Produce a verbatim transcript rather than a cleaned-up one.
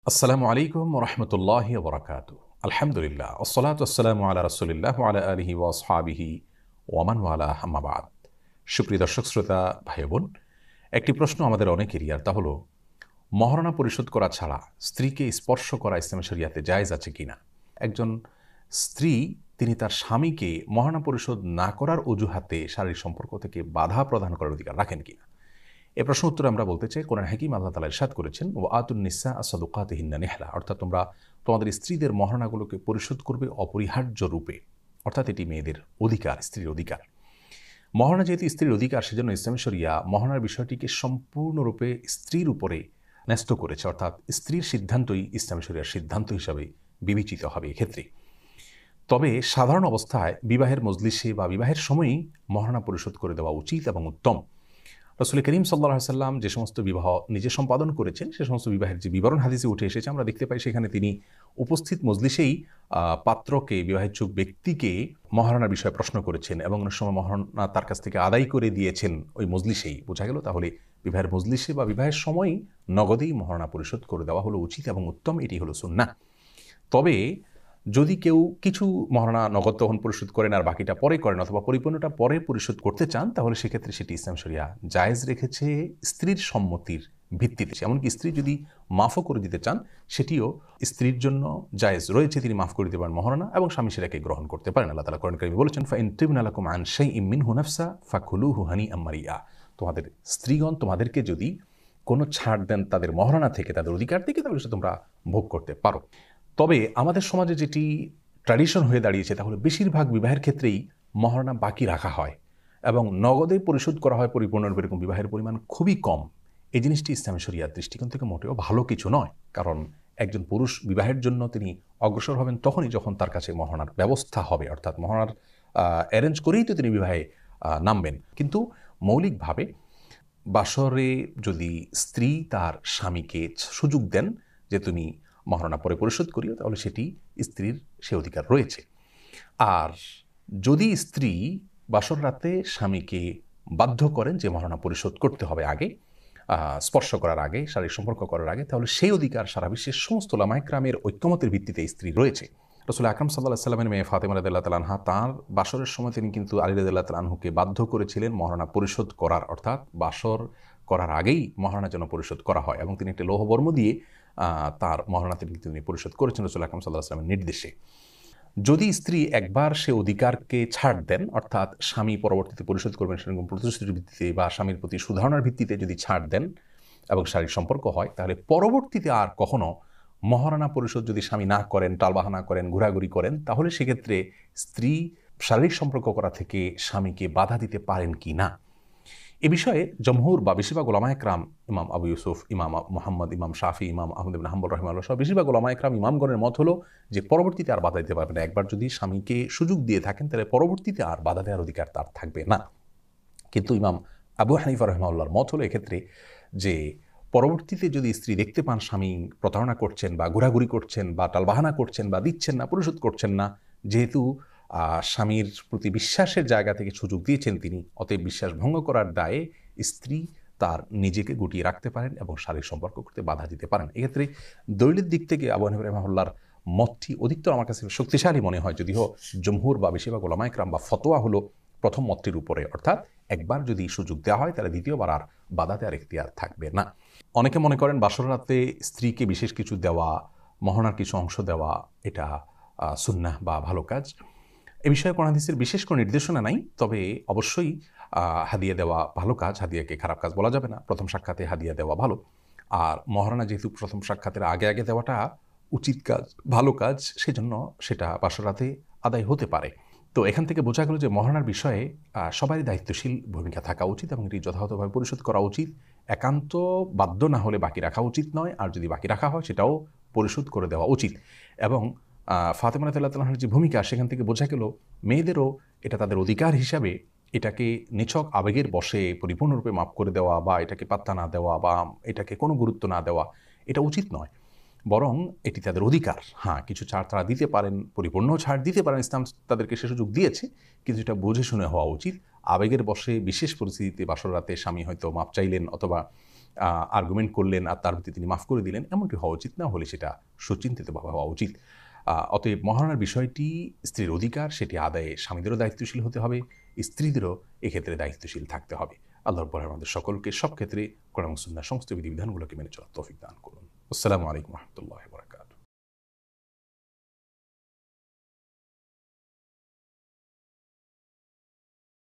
আসসালামু আলাইকুম রহমতুল্লাহ বরকাত। আলহামদুলিল্লাহ ওসলাত আসসালামু আলা রসুলিল্লাহ আলা আলহি ওয়াসহাবিহি ওয়ামান ওয়ালা হাম্মাবাদ। সুপ্রিয় দর্শক শ্রোতা ভাই বোন, একটি প্রশ্ন আমাদের অনেকেরই, আর তা হলো মহারণা পরিশোধ করা ছাড়া স্ত্রীকে স্পর্শ করা ইসলামী শরিয়াতে জায়েজ আছে কিনা। একজন স্ত্রী তিনি তার স্বামীকে মহারণা পরিশোধ না করার অজুহাতে শারীরিক সম্পর্ক থেকে বাধা প্রদান করার অধিকার রাখেন কিনা। এ প্রশ্ন উত্তরে আমরা বলতে চাই, কোরআন হাকিম আল্লাহ তাআলা ইরশাদ করেছেন, ও আতুন নিসা আসাদুকাতিহিন্না নিহলা, অর্থাৎ তোমরা তোমাদের স্ত্রীদের মহারণাগুলোকে পরিশোধ করবে অপরিহার্য রূপে, অর্থাৎ এটি মেয়েদের অধিকার, স্ত্রীর অধিকার। মহারণা যেহেতু স্ত্রীর অধিকার, সেজন্য ইসলামী শরিয়া মহারণার বিষয়টিকে সম্পূর্ণরূপে স্ত্রীর উপরে ন্যস্ত করেছে, অর্থাৎ স্ত্রীর সিদ্ধান্তই ইসলামী শরিয়ার সিদ্ধান্ত হিসাবে বিবেচিত হবে এক্ষেত্রে। তবে সাধারণ অবস্থায় বিবাহের মজলিসে বা বিবাহের সময়ই মহারণা পরিশোধ করে দেওয়া উচিত এবং উত্তম। রাসূল করিম সাল্লাল্লাহু আলাইহি সাল্লাম যে সমস্ত বিবাহ নিজে সম্পাদন করেছেন, সে সমস্ত বিবাহের যে বিবরণ হাদিসে উঠে এসেছে, আমরা দেখতে পাই সেখানে তিনি উপস্থিত মজলিসেই পাত্রকে, বিবাহেচ্ছুক ব্যক্তিকে মহারণার বিষয়ে প্রশ্ন করেছেন এবং অনেক সময় মহারণা তার কাছ থেকে আদায় করে দিয়েছেন ওই মজলিসেই। বোঝা গেল তাহলে বিবাহের মজলিসে বা বিবাহের সময়ই নগদেই মহারণা পরিশোধ করে দেওয়া হলো উচিত এবং উত্তম, এটি হলো সুন্নাহ। তবে যদি কেউ কিছু মহারণা নগদ তখন পরিশোধ করেন আর বাকিটা পরে করেন, অথবা পরিপূর্ণটা পরে পরিশোধ করতে চান, তাহলে সেক্ষেত্রে সেটি ইসলাম শরিয়া জায়েজ রেখেছে স্ত্রীর সম্মতির ভিত্তিতে। এমনকি স্ত্রী যদি মাফও করে দিতে চান, সেটিও স্ত্রীর জন্য জায়েজ রয়েছে, তিনি মাফ করে দিতে পারেন মহারণা, এবং স্বামী সেটাকে গ্রহণ করতে পারেন। আল্লাহ তাআলা কোরআন কারীমে বলেছেন, ফাইন তিবনা লাকুম আন শাইইম মিনহু নাফসা ফাকুলুহু হানিআম মারিয়া, তোমাদের স্ত্রীগণ তোমাদেরকে যদি কোনো ছাড় দেন তাদের মহারণা থেকে, তাদের অধিকার থেকে, তাহলে সে তোমরা ভোগ করতে পারো। তবে আমাদের সমাজে যেটি ট্র্যাডিশন হয়ে দাঁড়িয়েছে, তাহলে বেশিরভাগ বিবাহের ক্ষেত্রেই মহারণা বাকি রাখা হয় এবং নগদে পরিশোধ করা হয় পরিপূর্ণরূপে, এরকম বিবাহের পরিমাণ খুবই কম। এই জিনিসটি ইসলামী শরিয়ার দৃষ্টিকোণ থেকে মোটেও ভালো কিছু নয়, কারণ একজন পুরুষ বিবাহের জন্য তিনি অগ্রসর হবেন তখনই যখন তার কাছে মহারণার ব্যবস্থা হবে, অর্থাৎ মহারণার অ্যারেঞ্জ করেই তো তিনি বিবাহে নামবেন। কিন্তু মৌলিকভাবে বাসরে যদি স্ত্রী তার স্বামীকে সুযোগ দেন যে তুমি মহারণা পরে পরিশোধ করিও, তাহলে সেটি স্ত্রীর সে অধিকার রয়েছে। আর যদি স্ত্রী বাসর রাতে স্বামীকে বাধ্য করেন যে মহারণা পরিশোধ করতে হবে আগে, স্পর্শ করার আগে, শারীরিক সম্পর্ক করার আগে, তাহলে সেই অধিকার সারা বিশ্বের সমস্ত উলামায়ে কেরামের ঐক্যমতের ভিত্তিতে স্ত্রী রয়েছে। রাসূল আকরাম সাল্লাল্লাহু আলাইহি সাল্লামের মেয়ে ফাতেমা রাদিয়াল্লাহু তাআলা আনহা, তাঁর বাসরের সময় তিনি কিন্তু আলী রাদিয়াল্লাহু তাআলা আনহুকে বাধ্য করেছিলেন মহারণা পরিশোধ করার, অর্থাৎ বাসর করার আগেই মহারণা যেন পরিশোধ করা হয়, এবং তিনি একটি লৌহবর্ম দিয়ে তার মহারণা তিনি পরিশোধ করেছেন রাসূল আকরাম সাল্লাল্লাহু আলাইহি সাল্লামের নির্দেশে। যদি স্ত্রী একবার সে অধিকারকে ছাড় দেন, অর্থাৎ স্বামী পরবর্তীতে পরিশোধ করবেন সেরকম প্রতিশ্রুতির ভিত্তিতে বা স্বামীর প্রতি সুধারণার ভিত্তিতে যদি ছাড় দেন এবং শারীরিক সম্পর্ক হয়, তাহলে পরবর্তীতে আর কখনো মহারণা পরিশোধ যদি স্বামী না করেন, টালবাহানা করেন, ঘোরাঘুরি করেন, তাহলে সেক্ষেত্রে স্ত্রী শারীরিক সম্পর্ক করা থেকে স্বামীকে বাধা দিতে পারেন কি না, এ বিষয়ে জমহুর বা বেশিরভাগ উলামায়ে কেরাম, ইমাম আবু ইউসুফ, ইমাম মুহাম্মদ, ইমাম শাফি, ইমাম আহমদ ইবনে হাম্বল রাহিমাহুল্লাহ সহ বেশিরভাগ উলামায়ে কেরাম, ইমামগণের মত হলো যে পরবর্তীতে আর বাধা দিতে পারবে না। একবার যদি স্বামীকে সুযোগ দিয়ে থাকেন, তাহলে পরবর্তীতে আর বাধা দেওয়ার অধিকার তার থাকবে না। কিন্তু ইমাম আবু হানিফা রাহিমাহুল্লাহর মত হলো এক্ষেত্রে যে পরবর্তীতে যদি স্ত্রী দেখতে পান স্বামী প্রতারণা করছেন বা ঘোরাঘুরি করছেন বা টালবাহানা করছেন বা দিচ্ছেন না, পরিশোধ করছেন না, যেহেতু স্বামীর প্রতি বিশ্বাসের জায়গা থেকে সুযোগ দিয়েছেন তিনি, অতএব বিশ্বাস ভঙ্গ করার দায়ে স্ত্রী তার নিজেকে গুটিয়ে রাখতে পারেন এবং শারীরিক সম্পর্ক করতে বাধা দিতে পারেন। এক্ষেত্রে দলিলের দিক থেকে আবু হানিফা রাহিমাহুল্লাহর মতটি অধিকতর আমার কাছে শক্তিশালী মনে হয়, যদিও জমহুর বা বেশিরভাগ উলামায়ে কেরাম বা ফতোয়া হলো প্রথম মতটির উপরে, অর্থাৎ একবার যদি সুযোগ দেওয়া হয় তাহলে দ্বিতীয়বার আর বাধা দেওয়ার এখতিয়ার থাকবে না। অনেকে মনে করেন বাসর রাতে স্ত্রীকে বিশেষ কিছু দেওয়া, মহারণার কিছু অংশ দেওয়া, এটা সুন্নাহ বা ভালো কাজ। এ বিষয়ে কোরআন হাদিসের বিশেষ কোনো নির্দেশনা নাই, তবে অবশ্যই হাদিয়া দেওয়া ভালো কাজ, হাদিয়াকে খারাপ কাজ বলা যাবে না। প্রথম সাক্ষাতে হাদিয়া দেওয়া ভালো, আর মহারণা যেহেতু প্রথম সাক্ষাতের আগে আগে দেওয়াটা উচিত কাজ, ভালো কাজ, সেজন্য সেটা বাসর রাতে আদায় হতে পারে। তো এখান থেকে বোঝা গেল যে মহারণার বিষয়ে সবারই দায়িত্বশীল ভূমিকা থাকা উচিত এবং এটি যথাযথভাবে পরিশোধ করা উচিত। একান্ত বাধ্য না হলে বাকি রাখা উচিত নয়, আর যদি বাকি রাখা হয় সেটাও পরিশোধ করে দেওয়া উচিত। এবং ফাতেমা রাদিয়াল্লাহু তাআলার যে ভূমিকা, সেখান থেকে বোঝা গেল মেয়েদেরও এটা তাদের অধিকার হিসাবে এটাকে নিছক আবেগের বশে পরিপূর্ণরূপে মাফ করে দেওয়া বা এটাকে পাত্তা না দেওয়া বা এটাকে কোনো গুরুত্ব না দেওয়া, এটা উচিত নয়, বরং এটি তাদের অধিকার। হ্যাঁ, কিছু ছাড় তারা দিতে পারেন, পরিপূর্ণ ছাড় দিতে পারেন, ইসলাম তাদেরকে সে সুযোগ দিয়েছে, কিন্তু এটা বুঝে শুনে হওয়া উচিত। আবেগের বশে বিশেষ পরিস্থিতিতে বাসর রাতে স্বামী হয়তো মাপ চাইলেন অথবা আর্গুমেন্ট করলেন আর তার প্রতি তিনি মাফ করে দিলেন, এমনটি হওয়া উচিত না, হলে সেটা সুচিন্তিতভাবে হওয়া উচিত। অতএব মহারণার বিষয়টি স্ত্রীর অধিকার, সেটি আদায়ে স্বামীদেরও দায়িত্বশীল হতে হবে, স্ত্রীদেরও এক্ষেত্রে দায়িত্বশীল থাকতে হবে। আল্লাহ রাব্বুল আলামিন আমাদের সকলকে সব ক্ষেত্রে কোরআন এবং সুন্নাহর সমস্ত বিধিবিধানগুলোকে মেনে চলার তৌফিক দান করুন। আসসালামু আলাইকুম ওয়া রাহমাতুল্লাহি ওয়া বারাকাতুহু।